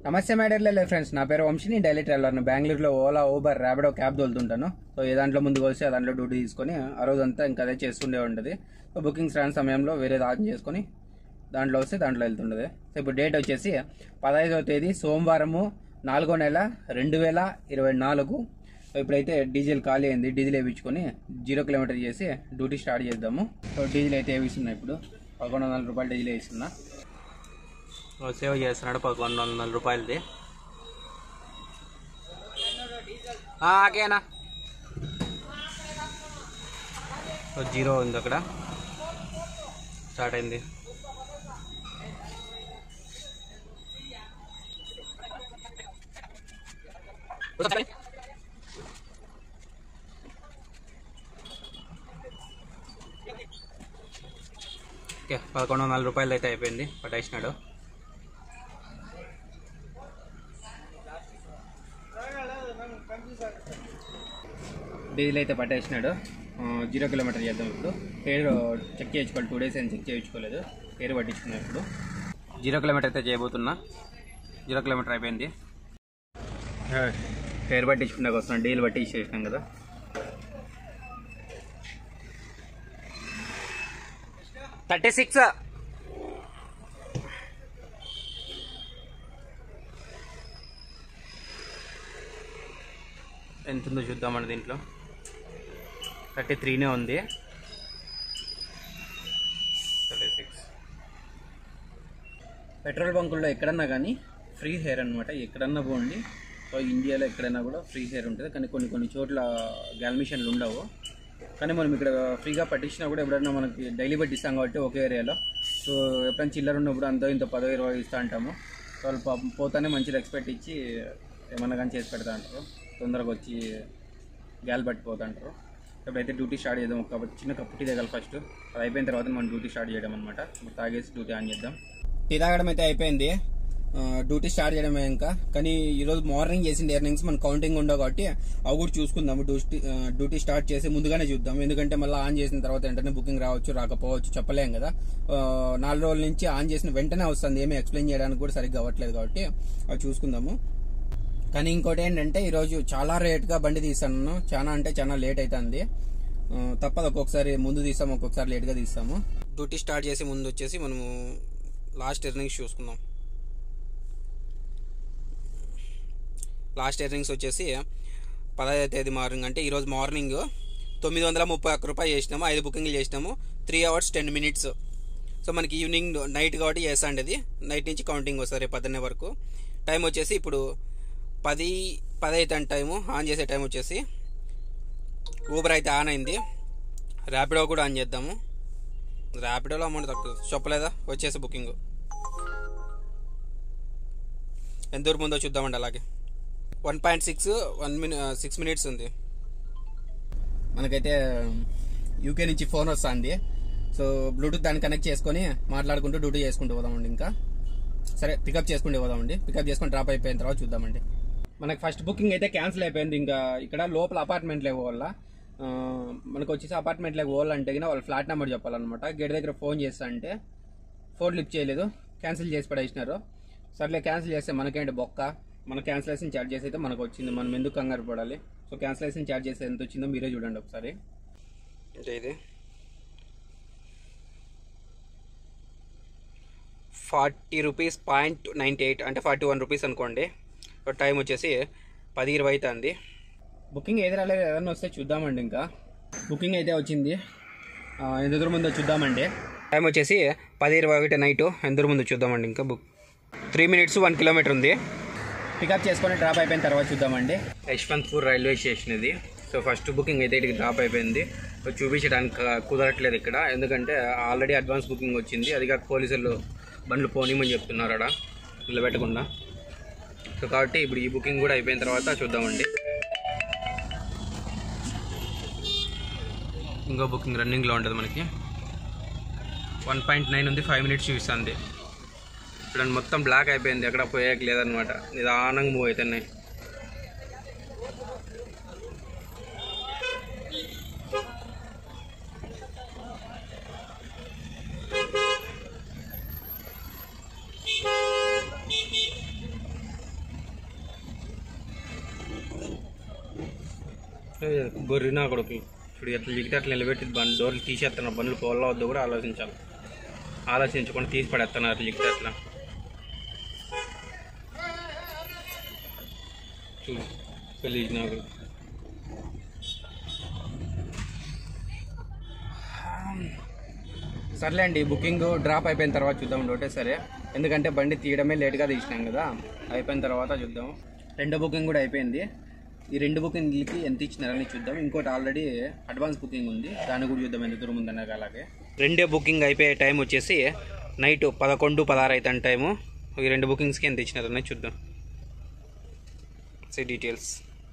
నమస్తే మేడర్లే ఫ్రెండ్స్, నా పేరు వంశీ. నేను డైలీ ట్రావెలర్ను. బెంగళూరులో ఓలా, ఊబర్, ర్యాపిడో క్యాబ్ తోలుతుంటాను. సో ఏ దాంట్లో ముందుకు వస్తే ఆ దాంట్లో డ్యూటీ తీసుకొని ఆ రోజంతా ఇంకా అదే చేస్తుండే ఉంటుంది. సో బుకింగ్స్ రాని సమయంలో వేరేది ఆన్ చేసుకొని దాంట్లో వస్తే దాంట్లో వెళ్తుంటుంది. సో ఇప్పుడు డేట్ వచ్చేసి 15వ తేదీ సోమవారము 4వ నెల 2024. సో ఇప్పుడైతే డీజిల్ ఖాళీ అయింది. డీజిల్ వేయించుకొని 0 కిలోమీటర్ చేసి డ్యూటీ స్టార్ట్ చేద్దాము. సో డీజిల్ అయితే వేయిస్తున్నా. ఇప్పుడు 1100 రూపాయలు డీజిల్ వేస్తున్నా. సేవ్ చేస్తున్నాడు 1100 రూపాయలది. ఓకేనా. సో 0 ఉంది అక్కడ, స్టార్ట్ అయింది. ఓకే, 1100 రూపాయలు అయితే అయిపోయింది. పట్టేసినాడు. డీజిల్ అయితే పట్టేసినాడు. 0 కిలోమీటర్ చేద్దాం. ఇప్పుడు హెయిర్ చెక్ చేయించుకోవాలి. 2 డేస్ అని చెక్ చేయించుకోలేదు. హెయిర్ పట్టించుకున్నాం. ఇప్పుడు 0 కిలోమీటర్ అయితే చేయబోతున్నా. 0 కిలోమీటర్ అయిపోయింది. హెయిర్ పట్టించుకున్నాక వస్తున్నాను. డీజిల్ పట్టించేసినాం కదా. $36. ఎంత ఉందో చూద్దామండి. దీంట్లో 33నే ఉంది. 36. పెట్రోల్ బంకుల్లో ఎక్కడన్నా కానీ ఫ్రీ హెయిర్ అనమాట. ఎక్కడన్నా పోండి. సో ఇండియాలో ఎక్కడైనా కూడా ఫ్రీ హెయిర్ ఉంటుంది. కానీ కొన్ని చోట్ల గ్యాల్ మిషన్లు ఉండవు. కానీ మనం ఇక్కడ ఫ్రీగా పట్టించినా కూడా ఎప్పుడైనా మనకి డైలీ పట్టిస్తాం కాబట్టి ఒకే ఏరియాలో. సో ఎప్పుడైనా చిల్లర ఉన్నప్పుడు అంత ఇంత 10-20 ఇస్తూ ఉంటాము. సో వాళ్ళు పోతానే మంచి రెస్పెక్ట్ ఇచ్చి ఏమన్నా కానీ చేసి పెడతా అంటారు. తొందరగా వచ్చి గ్యాల్ పట్టిపోతుంటారు. ఇప్పుడైతే డ్యూటీ స్టార్ట్ చేద్దాం. కాబట్టి చిన్న కప్పు టీ తాగాలి ఫస్ట్. అది అయిపోయిన తర్వాత మనం డ్యూటీ స్టార్ట్ చేయడం అనమాట. ఇప్పుడు తాగేసి డ్యూటీ ఆన్ చేద్దాం. టీ తాగడం అయితే అయిపోయింది. డ్యూటీ స్టార్ట్ చేయడమే ఇంకా. కానీ ఈరోజు మార్నింగ్ చేసిన ఎర్నింగ్స్ మన కౌంటింగ్ ఉండవు కాబట్టి అవి కూడా చూసుకుందాము. డ్యూటీ స్టార్ట్ చేసి ముందుగానే చూద్దాం. ఎందుకంటే మళ్ళీ ఆన్ చేసిన తర్వాత వెంటనే బుకింగ్ రావచ్చు, రాకపోవచ్చు, చెప్పలేం కదా. 4 రోజుల నుంచి ఆన్ చేసిన వెంటనే వస్తుంది. ఏమీ ఎక్స్ప్లెయిన్ చేయడానికి కూడా సరిగ్గా అవ్వట్లేదు కాబట్టి అవి చూసుకుందాము. కానీ ఇంకోటి ఏంటంటే ఈరోజు చాలా లేట్గా బండి తీస్తాను. చాలా అంటే చాలా లేట్ అవుతుంది. తప్పదు, ఒక్కొక్కసారి ముందు తీస్తాము, ఒక్కొక్కసారి లేట్గా తీస్తాము. డ్యూటీ స్టార్ట్ చేసి ముందు వచ్చేసి మనము లాస్ట్ ఎర్నింగ్స్ చూసుకుందాం. లాస్ట్ ఎర్నింగ్స్ వచ్చేసి 15వ తేదీ మార్నింగ్, అంటే ఈరోజు మార్నింగ్ 931 రూపాయలు చేసినాము. 5 బుకింగ్లు చేసినాము. 3 hours 10 minutes. సో మనకి ఈవినింగ్ నైట్ కాబట్టి చేస్తాండి. అది నైట్ నుంచి కౌంటింగ్ వస్తుంది 10 వరకు. టైం వచ్చేసి ఇప్పుడు 10 అవుతుంది టైము. ఆన్ చేసే టైం వచ్చేసి ఊబర్ అయితే ఆన్ అయింది. ర్యాపిడో కూడా ఆన్ చేద్దాము. ర్యాపిడోలో అమౌంట్ తక్కువ చెప్పలేదా, వచ్చేసి బుకింగ్ ఎంత దూరం ఉందో చూద్దామండి. అలాగే 1.6 minutes ఉంది. మనకైతే యూకే నుంచి ఫోన్ వస్తుంది. సో బ్లూటూత్ దాన్ని కనెక్ట్ చేసుకొని మాట్లాడుకుంటూ డ్యూటీ చేసుకుంటూ పోదామండి. ఇంకా సరే, పికప్ చేసుకుంటూ పోదామండి. పికప్ చేసుకొని డ్రాప్ అయిపోయిన తర్వాత చూద్దామండి. మనకి ఫస్ట్ బుకింగ్ అయితే క్యాన్సిల్ అయిపోయింది. ఇంకా ఇక్కడ లోపల అపార్ట్మెంట్లోకి పోవాలా. మనకు వచ్చేసి అపార్ట్మెంట్లోకి పోవాలంటే వాళ్ళు ఫ్లాట్ నెంబర్ చెప్పాలన్నమాట. గేట్ దగ్గర ఫోన్ చేస్తా అంటే ఫోన్ లిఫ్ట్ చేయలేదు, క్యాన్సిల్ చేసి పడేసినారు. సర్లే క్యాన్సిల్ చేస్తే మనకేంటి బొక్క. మన క్యాన్సిలేషన్ ఛార్జెస్ అయితే మనకు వచ్చింది. మనం ఎందుకు కంగారు పడాలి. సో క్యాన్సిలేషన్ ఛార్జెస్ ఎంత వచ్చిందో మీరే చూడండి ఒకసారి. అంటే ఇది 40 రూపీస్ 0.98, అంటే 41 రూపీస్ అనుకోండి. టైం వచ్చేసి 10:20 అవుతుంది. బుకింగ్ ఏది రాలేదు, ఏదైనా వస్తే చూద్దామండి. ఇంకా బుకింగ్ అయితే వచ్చింది. ఎంత దూరం ముందో చూద్దామండి. టైం వచ్చేసి 10:21 నైట్. ఎంత దూరం ముందో చూద్దామండి. ఇంకా 3 minutes 1 kilometer ఉంది. పికప్ చేసుకొని డ్రాప్ అయిపోయిన తర్వాత చూద్దామండి. యశ్వంత్పూర్ రైల్వే స్టేషన్ ఇది. సో ఫస్ట్ బుకింగ్ అయితే ఇక్కడికి డ్రాప్ అయిపోయింది. చూపించడానికి కుదరట్లేదు ఇక్కడ, ఎందుకంటే ఆల్రెడీ అడ్వాన్స్ బుకింగ్ వచ్చింది. అది కాక పోలీసులు బండ్లు పోనీమని చెప్తున్నారు అక్కడ నిలబెట్టకుండా. సో కాబట్టి ఇప్పుడు ఈ బుకింగ్ కూడా అయిపోయిన తర్వాత చూద్దామండి. ఇంకో బుకింగ్ రన్నింగ్లో ఉంటుంది మనకి. 1.9 ఉంది. 5 minutes చూపిస్తుంది. చూడండి, మొత్తం బ్లాక్ అయిపోయింది. ఎక్కడ పోయాక లేదనమాట. నిదానంగా మూవ్ అవుతున్నాయి. గొర్రెనా కొడుకు ఇప్పుడు ఎట్లా జిగితే అట్లా నిలబెట్టి బండి డోర్లు తీసేస్తున్నారు. బండ్లు పోవాలా వద్దు కూడా ఆలోచించాలి. ఆలోచించకుండా తీసి పడేస్తున్నారు అట్లా జిగితే అట్లా. చూడు పెళ్ళి నాకు సర్లే అండి. బుకింగ్ డ్రాప్ అయిపోయిన తర్వాత చూద్దాం ఒకటే సరే, ఎందుకంటే బండి తీయడమే లేట్గా తీసినాం కదా. అయిపోయిన తర్వాత చూద్దాం. రెండో బుకింగ్ కూడా అయిపోయింది. ఈ రెండు బుకింగ్లకి ఎంత ఇచ్చినారని చూద్దాం. ఇంకోటి ఆల్రెడీ అడ్వాన్స్ బుకింగ్ ఉంది, దాన్ని కూడా చూద్దాం ఎంత దూరం ఉందన్న. అలాగే రెండే బుకింగ్ అయిపోయే టైం వచ్చేసి నైట్ 11:16 అవుతాను టైము. ఈ రెండు బుకింగ్స్కి ఎంత ఇచ్చినారని చూద్దాం. డీటెయిల్స్.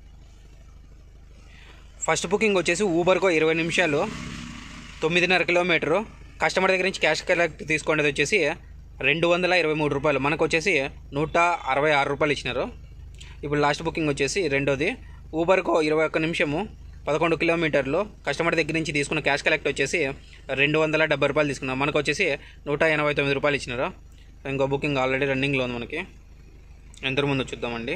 ఫస్ట్ బుకింగ్ వచ్చేసి ఊబర్కో 20 నిమిషాలు 9.5 కిలోమీటరు. కస్టమర్ దగ్గర నుంచి క్యాష్ కలెక్ట్ తీసుకునేది వచ్చేసి 223 రూపాయలు. మనకు వచ్చేసి 166 రూపాయలు ఇచ్చినారు. ఇప్పుడు లాస్ట్ బుకింగ్ వచ్చేసి రెండోది ఊబర్కో 21 నిమిషము 11 కిలోమీటర్లు. కస్టమర్ దగ్గర నుంచి తీసుకున్న క్యాష్ కలెక్ట్ వచ్చేసి 270 రూపాయలు తీసుకున్నాం. మనకు వచ్చేసి 189 రూపాయలు ఇచ్చినారు. ఇంకో బుకింగ్ ఆల్రెడీ రన్నింగ్లో ఉంది. మనకి ఎంత ముందు చూద్దామండి.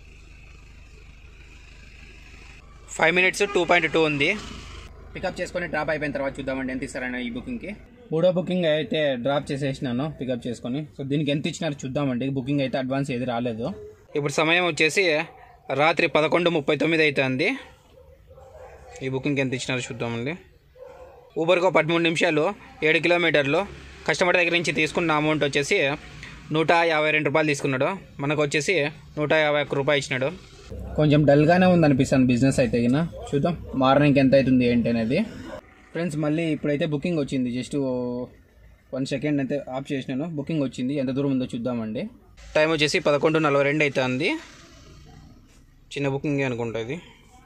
5 minutes 2.2 ఉంది. పికప్ చేసుకొని డ్రాప్ అయిపోయిన తర్వాత చూద్దామండి ఎంత ఇస్తారని ఈ బుకింగ్కి. మూడో బుకింగ్ అయితే డ్రాప్ చేసేసినాను పికప్ చేసుకొని. సో దీనికి ఎంత ఇచ్చినారో చూద్దామండి. బుకింగ్ అయితే అడ్వాన్స్ ఏది రాలేదు. ఇప్పుడు సమయం వచ్చేసి రాత్రి 11:39 అవుతుంది. ఈ బుకింగ్కి ఎంత ఇచ్చినారో చూద్దామండి. ఊబర్కో 13 నిమిషాలు 7 కిలోమీటర్లు. కస్టమర్ దగ్గర నుంచి తీసుకున్న అమౌంట్ వచ్చేసి 152 రూపాయలు తీసుకున్నాడు. మనకు వచ్చేసి 151 రూపాయలు ఇచ్చినాడు. కొంచెం డల్గానే ఉంది అనిపిస్తుంది బిజినెస్ అయితే. చూద్దాం మార్నింగ్కి ఎంత అవుతుంది ఏంటి అనేది. ఫ్రెండ్స్ మళ్ళీ ఇప్పుడైతే బుకింగ్ వచ్చింది. జస్ట్ 1 సెకండ్ అయితే ఆఫ్ చేసినాను. బుకింగ్ వచ్చింది, ఎంత దూరం ఉందో చూద్దామండి. టైం వచ్చేసి 11:42 అవుతుంది. చిన్న బుకింగ్ అనుకుంటా ఇది.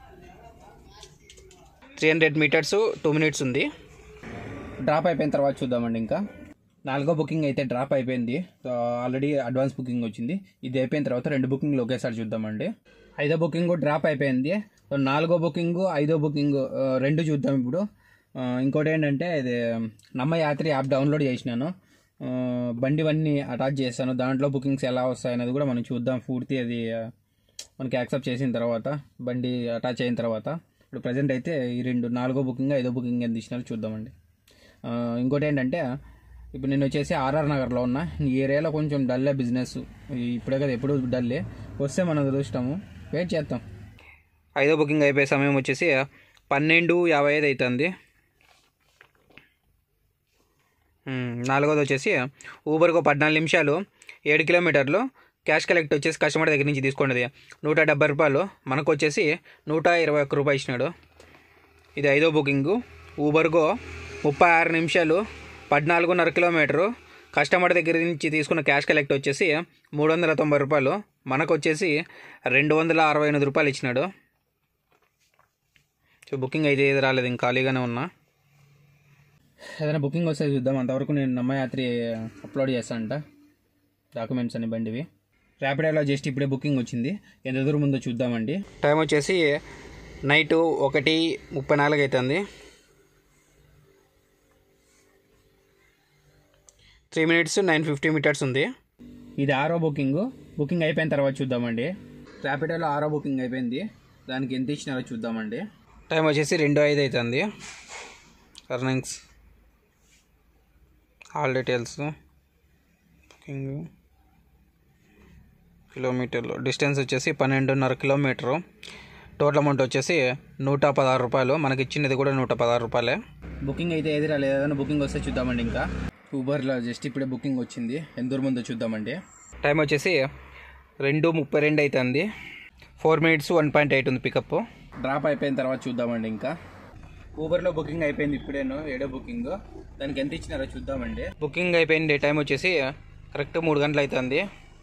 300 meters 2 minutes ఉంది. డ్రాప్ అయిపోయిన తర్వాత చూద్దామండి. ఇంకా నాలుగో బుకింగ్ అయితే డ్రాప్ అయిపోయింది. ఆల్రెడీ అడ్వాన్స్ బుకింగ్ వచ్చింది. ఇది అయిపోయిన తర్వాత రెండు బుకింగ్లు ఒకేసారి చూద్దామండి. ఐదో బుకింగ్ డ్రాప్ అయిపోయింది. నాలుగో బుకింగ్ ఐదో బుకింగ్ రెండు చూద్దాం ఇప్పుడు. ఇంకోటి ఏంటంటే ఇది నమ్మ యాత్రి యాప్ డౌన్లోడ్ చేసినాను. బండివన్నీ అటాచ్ చేస్తాను. దాంట్లో బుకింగ్స్ ఎలా వస్తాయి అనేది కూడా మనం చూద్దాం. పూర్తి అది మనకి యాక్సెప్ట్ చేసిన తర్వాత బండి అటాచ్ అయిన తర్వాత ఇప్పుడు ప్రజెంట్ అయితే ఈ నాలుగో బుకింగ్ ఐదో బుకింగ్ ఎంత ఇచ్చినారో చూద్దామండి. ఇంకోటి ఏంటంటే ఇప్పుడు నేను వచ్చేసి ఆర్ఆర్ నగర్లో ఉన్నా. ఈ ఏరియాలో కొంచెం డల్లే బిజినెస్. ఇప్పుడే కదా ఎప్పుడు డల్లే. వస్తే మనం అదృష్టము, వెయిట్ చేద్దాం. ఐదో బుకింగ్ అయిపోయే సమయం వచ్చేసి 12:55 అవుతుంది. నాలుగోది వచ్చేసి ఊబర్కో 14 నిమిషాలు 7 కిలోమీటర్లు. క్యాష్ కలెక్ట్ వచ్చేసి కస్టమర్ దగ్గర నుంచి తీసుకున్నది 170 రూపాయలు. మనకు వచ్చేసి 121 రూపాయలు ఇచ్చినాడు. ఇది ఐదో బుకింగు. ఊబర్కో 36 నిమిషాలు 14.5 కిలోమీటరు. కస్టమర్ దగ్గర నుంచి తీసుకున్న క్యాష్ కలెక్ట్ వచ్చేసి 390 రూపాయలు. మనకు వచ్చేసి 268 రూపాయలు ఇచ్చినాడు. సో బుకింగ్ అయితే ఏది రాలేదు, ఇంకా ఖాళీగానే ఉన్నా. ఏదైనా బుకింగ్ వస్తే చూద్దాం. అంతవరకు నేను నమ్మయాత్రి అప్లోడ్ చేస్తానంట డాక్యుమెంట్స్ అని బండివి. ర్యాపిడోలో జస్ట్ ఇప్పుడే బుకింగ్ వచ్చింది. ఎంత దూరం ఉందో చూద్దామండి. టైం వచ్చేసి నైట్ 1:34 అవుతుంది. 3 minutes 950 meters ఉంది. ఇది ఆరో బుకింగ్. బుకింగ్ అయిపోయిన తర్వాత చూద్దామండి. ర్యాపిడోలో ఆరో బుకింగ్ అయిపోయింది. దానికి ఎంత ఇచ్చినారో చూద్దామండి. టైం వచ్చేసి 2:05 అవుతుంది. ఎర్నింగ్స్ ఆల్ డీటెయిల్స్ బుకింగ్ కిలోమీటర్లు. డిస్టెన్స్ వచ్చేసి 12.5 కిలోమీటరు. టోటల్ అమౌంట్ వచ్చేసి 116 రూపాయలు. మనకి ఇచ్చినది కూడా 116 రూపాయలే. బుకింగ్ అయితే ఏది రాలేదు. ఏదైనా బుకింగ్ వస్తే చూద్దామండి. ఇంకా ఊబర్లో జస్ట్ ఇప్పుడే బుకింగ్ వచ్చింది. ఎంత దూరం ఉందో చూద్దామండి. టైం వచ్చేసి 2:32 అవుతుంది. 4 minutes 1.8 ఉంది పికప్. డ్రాప్ అయిపోయిన తర్వాత చూద్దామండి. ఇంకా ఊబర్లో బుకింగ్ అయిపోయింది ఇప్పుడేను, ఏడో బుకింగ్. దానికి ఎంత ఇచ్చినారో చూద్దామండి. బుకింగ్ అయిపోయింది. టైం వచ్చేసి కరెక్ట్ 3 గంటలు అవుతుంది.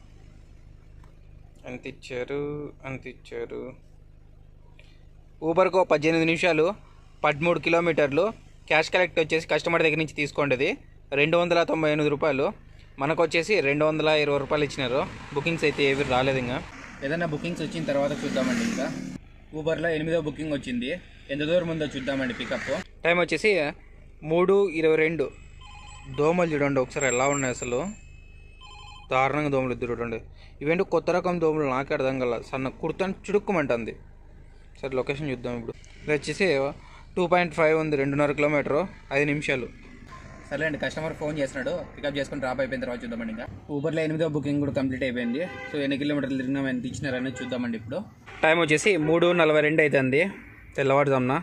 ఎంత ఇచ్చారు ఊబర్కో 18 నిమిషాలు 13 కిలోమీటర్లు. క్యాష్ కలెక్ట్ వచ్చేసి కస్టమర్ దగ్గర నుంచి తీసుకోండి 298 రూపాయలు. మనకు వచ్చేసి 220 రూపాయలు ఇచ్చినారు. బుకింగ్స్ అయితే ఏవి రాలేదు. ఇంకా ఏదైనా బుకింగ్స్ వచ్చిన తర్వాత చూద్దామండి. ఇంకా ఊబర్లో 8వ బుకింగ్ వచ్చింది. ఎంత దూరం ఉందో చూద్దామండి పికప్. టైం వచ్చేసి 3:22. దోమలు చూడండి ఒకసారి ఎలా ఉన్నాయి అసలు. దారుణంగా దోమలు చూడండి. ఇవేంటి కొత్త రకం దోమలు, నాకే అర్థం కల. సన్న కుర్తాను చుడుక్కుమంటుంది. సరే లొకేషన్ చూద్దాం ఇప్పుడు. ఇది వచ్చేసి 2.5 ఉంది, 2.5 కిలోమీటరు, 5 నిమిషాలు. సరే అండి, కస్టమర్ ఫోన్ చేస్తున్నాడు, పికప్ చేసుకుని డ్రాప్ అయిపోయిన తర్వాత చూద్దామండి. ఇంకా ఊబర్లో 8వ బుకింగ్ కూడా కంప్లీట్ అయిపోయింది. సో ఎన్ని కిలోమీటర్లు తిరిగినా ఎంత ఇచ్చినారనేది చూద్దామండి ఇప్పుడు. టైం వచ్చేసి 3:42 అవుతుంది తెల్లవారుజామున.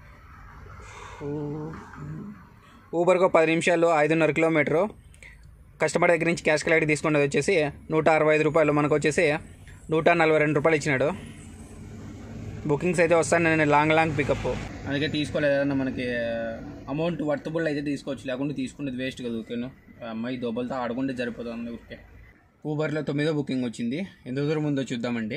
ఊబర్కు 10 నిమిషాలు, 5.5 కిలోమీటరు. కస్టమర్ దగ్గర నుంచి క్యాష్ కలెక్ట్ తీసుకున్నది వచ్చేసి 165 రూపాయలు, మనకు వచ్చేసి 142 రూపాయలు ఇచ్చినాడు. బుకింగ్స్ అయితే వస్తాను నేను లాంగ్ పికప్, అందుకే తీసుకోలేదు. ఏదన్నా మనకి అమౌంట్ వర్తబుల్ అయితే తీసుకోవచ్చు, లేకుంటే తీసుకునేది వేస్ట్ కదా. ఓకేను, అమ్మాయి దోబలతో ఆడుకుంటే సరిపోతుంది ఊరికే. ఊబర్లో 9వ బుకింగ్ వచ్చింది, ఎంత దూరం ఉందో చూద్దామండి.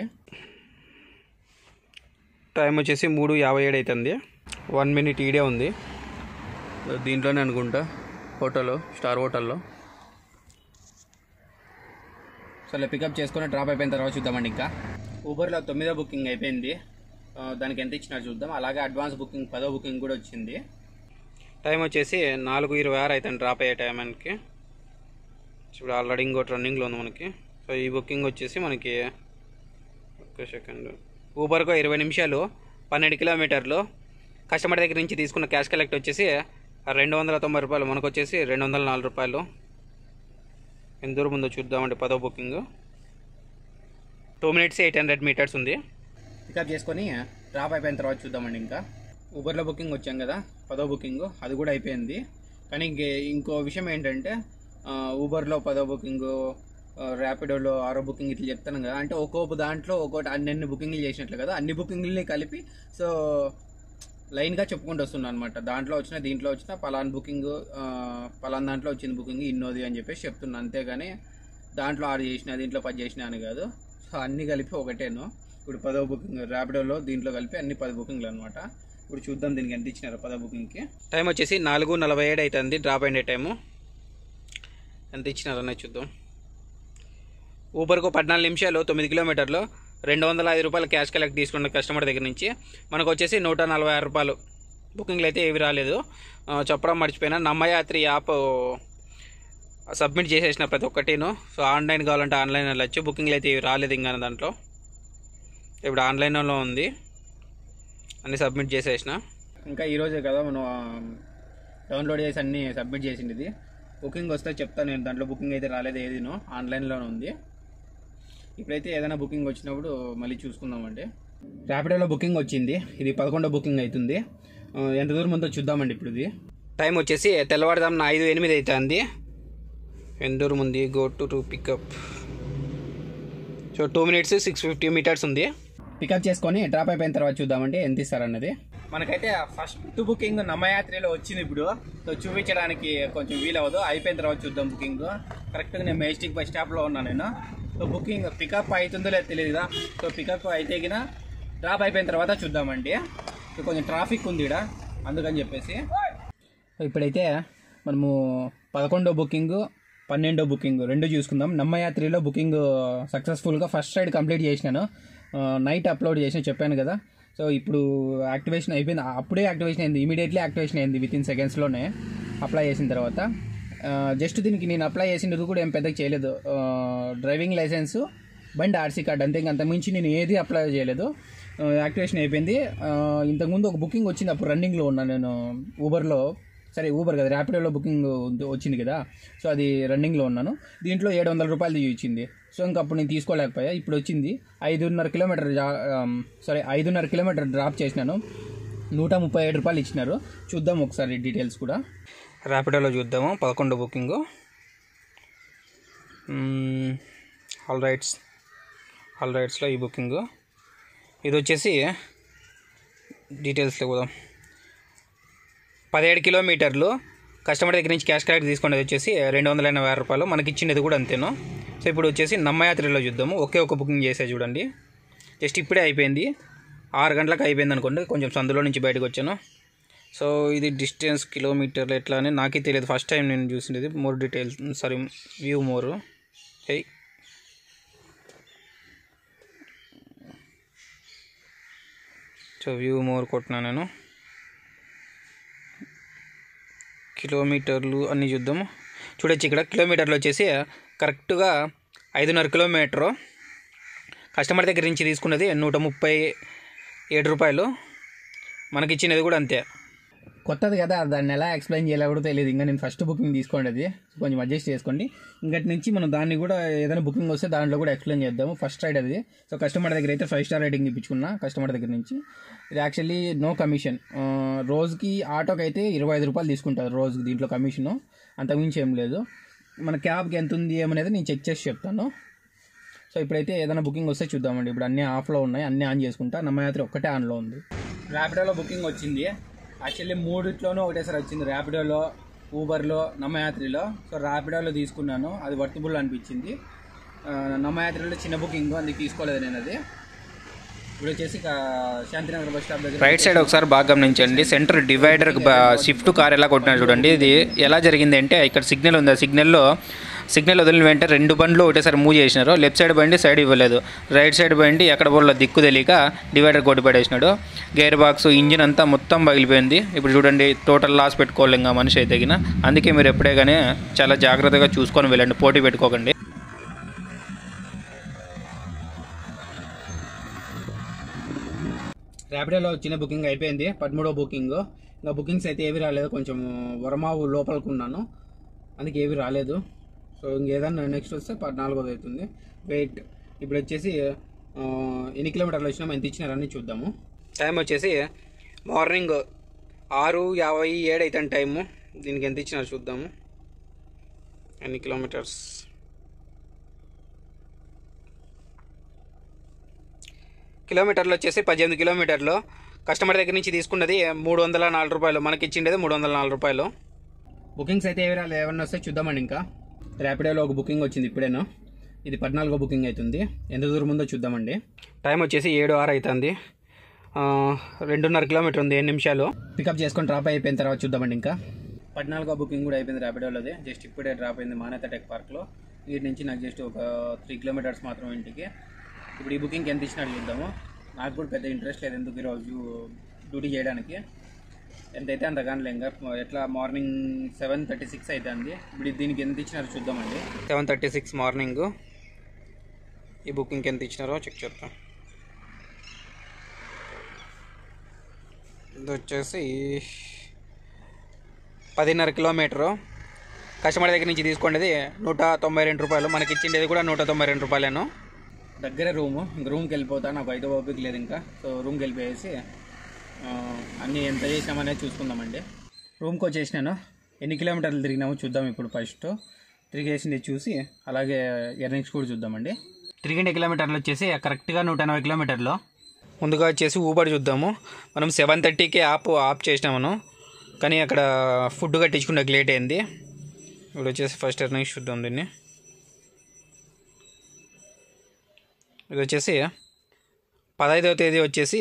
టైం వచ్చేసి 3:57 అవుతుంది, 1 మినిట్ ఈడే ఉంది. దీంట్లోనే అనుకుంటా హోటల్లో, స్టార్ హోటల్లో. సరే పికప్ చేసుకుని డ్రాప్ అయిపోయిన తర్వాత చూద్దామండి. ఇంకా ఊబర్లో 9వ బుకింగ్ అయిపోయింది, దానికి ఎంత ఇచ్చినారు చూద్దాం. అలాగే అడ్వాన్స్ బుకింగ్ 10వ బుకింగ్ కూడా వచ్చింది. టైం వచ్చేసి 4:26 అవుతుంది డ్రాప్ అయ్యే టైంకి. ఇప్పుడు ఆల్రెడీ ఇంకోటి రన్నింగ్లో ఉంది మనకి. సో ఈ బుకింగ్ వచ్చేసి మనకి ఒక్క సెకండ్. ఊబర్కు 20 నిమిషాలు, 12 కిలోమీటర్లు. కస్టమర్ దగ్గర నుంచి తీసుకున్న క్యాష్ కలెక్ట్ వచ్చేసి 290 రూపాయలు, మనకు వచ్చేసి 204 రూపాయలు. ఎంత దూరం ఉందో చూద్దామండి. 10వ బుకింగ్ 2 మినిట్స్ 800 మీటర్స్ ఉంది. పికప్ చేసుకొని డ్రాప్ అయిపోయిన తర్వాత చూద్దామండి. ఇంకా ఊబర్లో బుకింగ్ వచ్చాం కదా, 10వ బుకింగ్ అది కూడా అయిపోయింది. కానీ ఇంకో విషయం ఏంటంటే, ఊబర్లో 10వ బుకింగ్, ర్యాపిడోలో 6వ బుకింగ్ ఇట్లా చెప్తాను కదా. అంటే ఒక్కొక్క దాంట్లో ఒక్కొక్కటి అన్ని బుకింగ్లు చేసినట్లు కదా, అన్ని బుకింగ్లని కలిపి సో లైన్గా చెప్పుకుంటూ వస్తున్నాను అనమాట. దాంట్లో వచ్చిన దీంట్లో వచ్చిన పలానా బుకింగ్, పలానా దాంట్లో వచ్చిన బుకింగ్ ఇన్నోది అని చెప్పేసి చెప్తున్నాను. అంతేగాని దాంట్లో 6 చేసిన దీంట్లో 10 చేసిన అని కాదు. సో అన్నీ కలిపి ఒకటేను. ఇప్పుడు 10వ బుకింగ్ ర్యాపిడోలో దీంట్లో కలిపి అన్ని 10 బుకింగ్లు అనమాట. ఇప్పుడు చూద్దాం దీనికి ఎంత ఇచ్చినారు 10వ బుకింగ్కి. టైం వచ్చేసి 4:47 అవుతుంది డ్రాప్ అయిన టైము. ఎంత ఇచ్చినారు అనేది చూద్దాం. ఊబర్కు 14 నిమిషాలు, 9 కిలోమీటర్లు, 205 రూపాయలు క్యాష్ కలెక్ట్ తీసుకున్న కస్టమర్ దగ్గర నుంచి. మనకు వచ్చేసి 146 రూపాయలు. బుకింగ్లు అయితే ఏవి రాలేదు, చెప్పడం మర్చిపోయినా. నమ్మయాత్రి యాప్ సబ్మిట్ చేసేసిన ప్రతి ఒక్కటిను. సో ఆన్లైన్ కావాలంటే ఆన్లైన్ వెళ్ళచ్చు, బుకింగ్లు అయితే ఏవి రాలేదు ఇంకా దాంట్లో. ఇప్పుడు ఆన్లైన్లో ఉంది, అన్నీ సబ్మిట్ చేసేసిన. ఇంకా ఈరోజే కదా మనం డౌన్లోడ్ చేసి అన్నీ సబ్మిట్ చేసింది. ఇది బుకింగ్ వస్తే చెప్తాను నేను. దాంట్లో బుకింగ్ అయితే రాలేదు ఏదినో, ఆన్లైన్లోనే ఉంది. ఇప్పుడైతే ఏదైనా బుకింగ్ వచ్చినప్పుడు మళ్ళీ చూసుకుందామండి. ర్యాపిడోలో బుకింగ్ వచ్చింది, ఇది 11వ బుకింగ్ అవుతుంది. ఎంత దూరం ఉందో చూద్దామండి ఇప్పుడు. ఇది టైం వచ్చేసి తెల్లవారుదాం 5:08 అవుతుంది. ఎంత దూరం ఉంది, go to pickup. So 2 minutes 650 metres ఉంది. పికప్ చేసుకొని డ్రాప్ అయిపోయిన తర్వాత చూద్దామండి ఎంత ఇస్తారన్నది. మనకైతే ఫస్ట్ బుకింగ్ నమ్మయాత్రిలో వచ్చింది ఇప్పుడు. సో చూపించడానికి కొంచెం వీలవదు, అయిపోయిన తర్వాత చూద్దాం బుకింగ్. కరెక్ట్గా నేను మెజెస్టిక్ బస్ స్టాప్లో ఉన్నాను నేను. సో బుకింగ్ పికప్ అవుతుందో లేదో తెలియదు కదా. సో పికప్ అయితే గిన డ్రాప్ అయిపోయిన తర్వాత చూద్దామండి. సో కొంచెం ట్రాఫిక్ ఉంది ఇక్కడ, అందుకని చెప్పేసి. ఇప్పుడైతే మనము 11వ బుకింగ్, 12వ బుకింగ్ రెండు చూసుకుందాం. నమ్మయాత్రిలో బుకింగ్ సక్సెస్ఫుల్గా ఫస్ట్ రైడ్ కంప్లీట్ చేసినాను. నైట్ అప్లోడ్ చేసిన చెప్పాను కదా. సో ఇప్పుడు యాక్టివేషన్ అయిపోయింది, అప్పుడే యాక్టివేషన్ అయింది, ఇమీడియట్లీ యాక్టివేషన్ అయింది వితిన్ సెకండ్స్లోనే అప్లై చేసిన తర్వాత. జస్ట్ దీనికి నేను అప్లై చేసినది కూడా ఏం పెద్దగా చేయలేదు. డ్రైవింగ్ లైసెన్సు, బండి ఆర్సీ కార్డ్, అంతే. అంతకుమించి నేను ఏది అప్లై చేయలేదు. యాక్టివేషన్ అయిపోయింది. ఇంతకుముందు ఒక బుకింగ్ వచ్చింది, అప్పుడు రన్నింగ్లో ఉన్నాను నేను ఊబర్లో. సరే ఊబర్ కదా, ర్యాపిడోలో బుకింగ్ వచ్చింది కదా. సో అది రన్నింగ్లో ఉన్నాను. దీంట్లో 700 రూపాయలు ఇచ్చింది. సో ఇంకా అప్పుడు నేను తీసుకోలేకపోయా. ఇప్పుడు వచ్చింది 5.5 కిలోమీటర్ డ్రాప్ చేసినాను, 137 రూపాయలు ఇచ్చినారు. చూద్దాం ఒకసారి డీటెయిల్స్ కూడా. ర్యాపిడోలో చూద్దాము 11వ బుకింగ్. ఆల్ రైట్స్లో ఈ బుకింగ్. ఇది వచ్చేసి డీటెయిల్స్లో పోదాం. 17 కిలోమీటర్లు. కస్టమర్ దగ్గర నుంచి క్యాష్ కలెక్ట్ తీసుకునేది వచ్చేసి 280 రూపాయలు, మనకి ఇచ్చినది కూడా అంతేను. సో ఇప్పుడు వచ్చేసి నమ్మయాత్రిలో చూద్దాము. ఒకే ఒక బుకింగ్ చేసే చూడండి, జస్ట్ ఇప్పుడే అయిపోయింది, 6 గంటలకు అయిపోయింది అనుకోండి. కొంచెం సందులో నుంచి బయటకు వచ్చాను. సో ఇది డిస్టెన్స్ కిలోమీటర్లు ఎట్లా అని నాకే తెలియదు, ఫస్ట్ టైం నేను చూసినది. More details, sorry view more. Hey so view more కొట్టినా నేను. కిలోమీటర్లు అన్నీ చూద్దాము. చూడొచ్చు ఇక్కడ కిలోమీటర్లు వచ్చేసి కరెక్ట్గా 5.5 కిలోమీటరు. కస్టమర్ దగ్గర నుంచి తీసుకున్నది రూ. 7. మనకి ఇచ్చినది కూడా అంతే. కొత్తది కదా, దాన్ని ఎలా ఎక్స్ప్లెయిన్ చేయాలో కూడా తెలియదు. ఇంకా నేను ఫస్ట్ బుకింగ్ తీసుకోండి, అది కొంచెం అడ్జస్ట్ చేసుకోండి. ఇంకటి నుంచి మనం దాన్ని కూడా ఏదైనా బుకింగ్ వస్తే దాంట్లో కూడా ఎక్స్ప్లెయిన్ చేద్దాము. ఫస్ట్ రైడ్ అది. సో కస్టమర్ దగ్గర అయితే 5 స్టార్ రేటింగ్ ఇప్పించుకున్నా కస్టమర్ దగ్గర నుంచి. ఇది యాక్చువల్లీ నో కమిషన్. రోజుకి ఆటోకి అయితే 25 రూపాయలు తీసుకుంటారు రోజుకి, దీంట్లో కమిషను అంతకుమించి ఏం లేదు. మన క్యాబ్కి ఎంత ఉంది ఏమనేది నేను చెక్ చేసి చెప్తాను. సో ఇప్పుడైతే ఏదైనా బుకింగ్ వస్తే చూద్దామండి. ఇప్పుడు అన్నీ ఆఫ్లో ఉన్నాయి, అన్నీ ఆన్ చేసుకుంటా. నమ్మయాత్ర ఒక్కటే ఆన్లో ఉంది. ర్యాపిడోలో బుకింగ్ వచ్చింది. యాక్చువల్లీ మూడిట్లోనూ ఒకటేసారి వచ్చింది, ర్యాపిడోలో, ఊబర్లో, నమ్మయాత్రిలో. సో ర్యాపిడోలో తీసుకున్నాను, అది వర్తబుల్ అనిపించింది. నమ్మయాత్రిలో చిన్న బుకింగ్, అందుకు తీసుకోలేదు నేను అది. ఇప్పుడు వచ్చేసి శాంతినగర్ బస్ స్టాప్ దగ్గర రైట్ సైడ్ ఒకసారి బాగా గమనించండి. సెంటర్ డివైడర్ షిఫ్ట్ కార్ ఎలా కొట్టినారు చూడండి. ఇది ఎలా జరిగింది అంటే, ఇక్కడ సిగ్నల్ ఉంది, ఆ సిగ్నల్ వదిలిన వెంటనే 2 బండ్లు ఒకటేసారి మూవ్ చేసినారు. లెఫ్ట్ సైడ్ బండి సైడ్ ఇవ్వలేదు, రైట్ సైడ్ బండి ఎక్కడ పోలో దిక్కు తెలియక డివైడర్ కొట్టి పడేసినాడు. గేర్ బాక్స్, ఇంజిన్ అంతా మొత్తం పగిలిపోయింది. ఇప్పుడు చూడండి, టోటల్ లాస్ పెట్టుకోవాలి ఇంకా మనిషి అయితే గిన. అందుకే మీరు ఎప్పుడే కానీ చాలా జాగ్రత్తగా చూసుకొని వెళ్ళండి, పోటీ పెట్టుకోకండి. ర్యాపిడోలో చిన్న బుకింగ్ అయిపోయింది, 13వ బుకింగ్. ఇంకా బుకింగ్స్ అయితే ఏవి రాలేదు, కొంచెం వరమావు లోపలికి ఉన్నాను, అందుకే ఏవి రాలేదు. సో ఇంకేదన్నా నెక్స్ట్ వస్తే 14వ అవుతుంది. వెయిట్ ఇప్పుడు వచ్చేసి ఎన్ని కిలోమీటర్లు వచ్చినామో ఎంత ఇచ్చినారని చూద్దాము. టైం వచ్చేసి మార్నింగ్ 6:57 అవుతుంది టైము. దీనికి ఎంత ఇచ్చినారు చూద్దాము. ఎన్ని కిలోమీటర్స్, కిలోమీటర్లు వచ్చేసి 18 కిలోమీటర్లు. కస్టమర్ దగ్గర నుంచి తీసుకున్నది 304 రూపాయలు, మనకి ఇచ్చిండేది 304 రూపాయలు. బుకింగ్స్ అయితే ఏమన్నా వస్తే చూద్దామండి. ఇంకా ర్యాపిడోలో ఒక బుకింగ్ వచ్చింది ఇప్పుడేనా, ఇది 14వ బుకింగ్ అవుతుంది. ఎంత దూరం ఉందో చూద్దామండి. టైం వచ్చేసి 7:06 అవుతుంది. 2.5 కిలోమీటర్ ఉంది, 7 నిమిషాలు. పికప్ చేసుకొని డ్రాప్ అయిపోయిన తర్వాత చూద్దామండి. ఇంకా 14వ బుకింగ్ కూడా అయిపోయింది ర్యాపిడోలోది. జస్ట్ ఇప్పుడే డ్రాప్ అయింది మానేత టెక్ పార్క్లో. వీటి నుంచి నాకు జస్ట్ ఒక 3 కిలోమీటర్స్ మాత్రం ఇంటికి. ఇప్పుడు ఈ బుకింగ్కి ఎంత ఇచ్చినట్టు చూద్దాము. నాకు కూడా పెద్ద ఇంట్రెస్ట్ లేదు ఎందుకు ఈరోజు డ్యూటీ చేయడానికి. ఎంతైతే అంత కానీ ఇంకా ఎట్లా మార్నింగ్ 7:36 అవుతుంది. ఇప్పుడు దీనికి ఎంత ఇచ్చినారో చూద్దామండి. 7:36 మార్నింగ్. ఈ బుకింగ్కి ఎంత ఇచ్చినారో చెక్ చేద్దాం. ఇది వచ్చేసి 10.5 కిలోమీటరు. కస్టమర్ దగ్గర నుంచి తీసుకునేది 192 రూపాయలు, మనకి ఇచ్చిండేది కూడా 192 రూపాయలేను. దగ్గర రూము, ఇంక రూమ్కి వెళ్ళిపోతా, నాకు అయితే ఓపిక లేదు ఇంకా. సో రూమ్కి వెళ్ళిపోయేసి అన్నీ ఎంత చేసినామనేది చూసుకుందామండి. రూమ్కి వచ్చేసినాను, ఎన్ని కిలోమీటర్లు తిరిగినామో చూద్దాం. ఇప్పుడు ఫస్ట్ తిరిగేసింది చూసి అలాగే ఎర్నింగ్స్ కూడా చూద్దామండి. తిరిగిన కిలోమీటర్లు వచ్చేసి కరెక్ట్గా 180 కిలోమీటర్లు. ముందుగా వచ్చేసి ఊబర్ చూద్దాము. మనం 7:30కి ఆప్ చేసినాము, కానీ అక్కడ ఫుడ్ కట్టించుకునే లేట్ అయింది. ఇప్పుడు వచ్చేసి ఫస్ట్ ఎర్నింగ్స్ చూద్దాం దీన్ని. ఇది వచ్చేసి 15వ తేదీ వచ్చేసి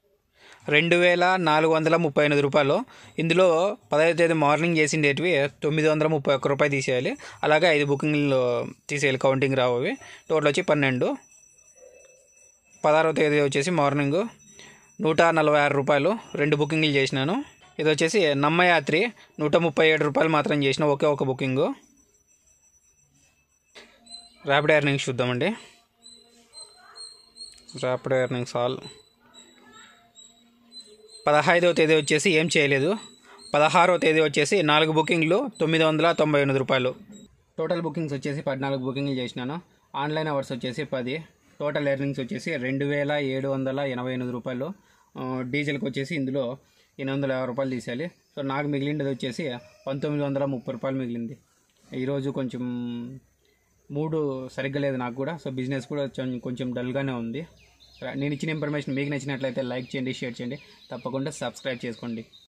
2,438 రూపాయలు. ఇందులో 15వ తేదీ మార్నింగ్ చేసిండేటివి 931 రూపాయలు తీసేయాలి. అలాగే 5 బుకింగ్లు తీసేయాలి, కౌంటింగ్ రావు అవి. టోటల్ వచ్చి 12. 16వ తేదీ వచ్చేసి మార్నింగ్ 146 రూపాయలు, 2 బుకింగ్లు చేసినాను. ఇది వచ్చేసి నమ్మయాత్రి 137 రూపాయలు మాత్రం చేసిన, ఒకే ఒక బుకింగు. ర్యాపిడ్ ఎర్నింగ్స్ చూద్దామండి. Rapid earnings all. 15వ తేదీ వచ్చేసి ఏం చేయలేదు. 16వ తేదీ వచ్చేసి 4 బుకింగ్లు 998 రూపాయలు. టోటల్ బుకింగ్స్ వచ్చేసి 14 బుకింగ్లు చేసినాను. ఆన్లైన్ అవర్స్ వచ్చేసి 10. టోటల్ ఎర్నింగ్స్ వచ్చేసి 2,788 రూపాయలు. డీజిల్కి వచ్చేసి ఇందులో 850 రూపాయలు తీసేయాలి. సో నాకు మిగిలింది వచ్చేసి 1,930 రూపాయలు మిగిలింది. ఈరోజు కొంచెం మూడు సరిగ్గా లేదు నాకు కూడా. సో బిజినెస్ కూడా కొంచెం డల్గానే ఉంది. నేను ఇచ్చిన ఇన్ఫర్మేషన్ మీకు నచ్చినట్లయితే లైక్ చేయండి, షేర్ చేయండి, తప్పకుండా సబ్స్క్రైబ్ చేసుకోండి.